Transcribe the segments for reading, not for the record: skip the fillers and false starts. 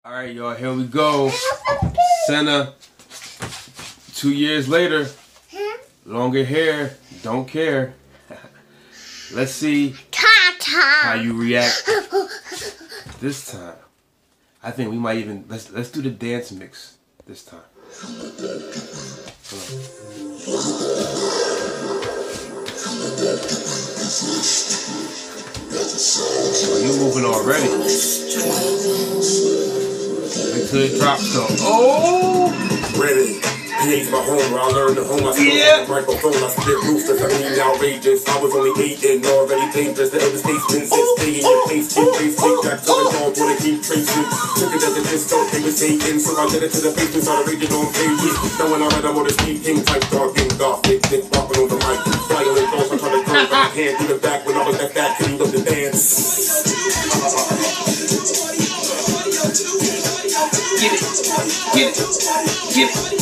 Alright, y'all, here we go. Senna, 2 years later, longer hair, don't care. Let's see how you react this time. I think we might even, let's do the dance mix this time. Oh, you're moving already. Until it drops though. Oh! Ready. PA's my home where I learned the home. I still the microphone. I spit ruthless. I mean outrageous. I was only 8 and already dangerous. The elder statesman said stay in your place. Keep face. Take back to the dog. Wanna keep tracing. Took it as a disco. They was taken. So I did it to the basement. Started raging on pages. Now when I read I'm on the speed king type dog. King dog. Thick bopping on the mic. Violent thoughts. I'm trying to curve. I can't do it back when I was that fat. Can you love the dance? Get it, get it, get it.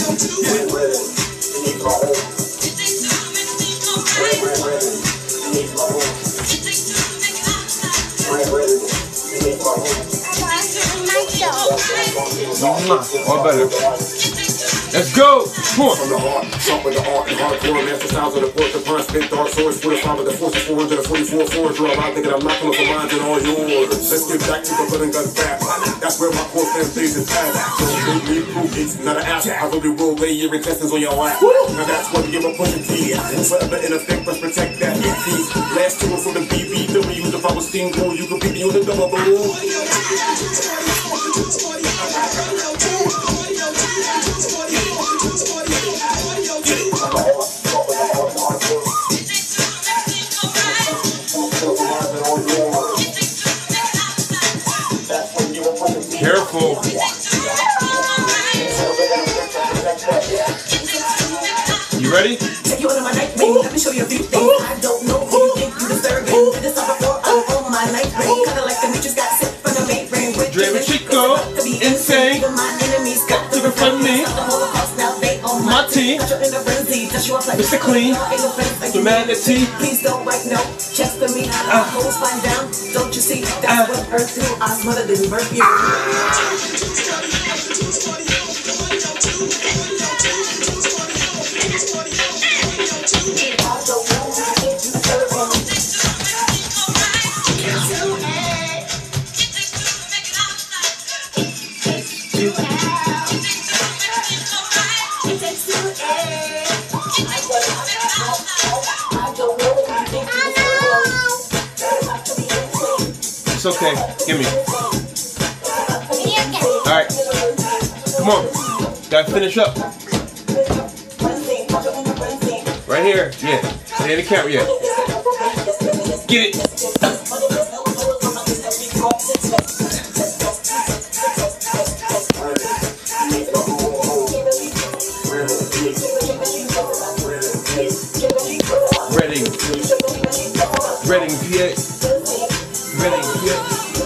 Or better. Let's go. Come on. From the heart, sharp with the art and hardcore. Master styles of the port, the punch, spit dark swords. 45 with the force, 444 forge. Draw out, thinking I'm not coming for mine and all yours. Let's get back to the blood and gun fast. That's where my core fan stays is at. Don't make me proof it's not an ass. I really will lay your intestines on your lap. Now that's what you give a pushing T. Forever in effect, let's protect that. Last tour for the BBWs. If I was single, you could beat me on the double. Careful. You ready? Take you under my night ring. Let me show you a few things. I don't know who you think you deserve. Did this all before I'm on my night ring. Kinda like the matrix got sent from the main ring. Dre Chico, insane. Even my enemies got to confront me. Now they on My team. Mr. Clean. Humanity. Please don't write no checks to me. How the hoes find down. Don't you see? That's what earth through. I smothered in birth you. It's okay. Give me. Alright. Come on. Gotta finish up. Right here. Yeah. Stay in the camera. Yeah. Get it. Reading. Reading, PA. Reading, PA.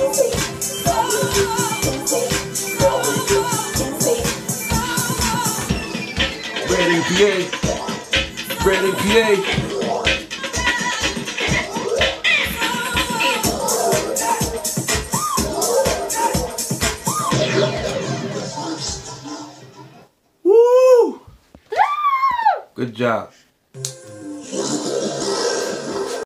Reading, PA. Reading, PA. Woo! Good job.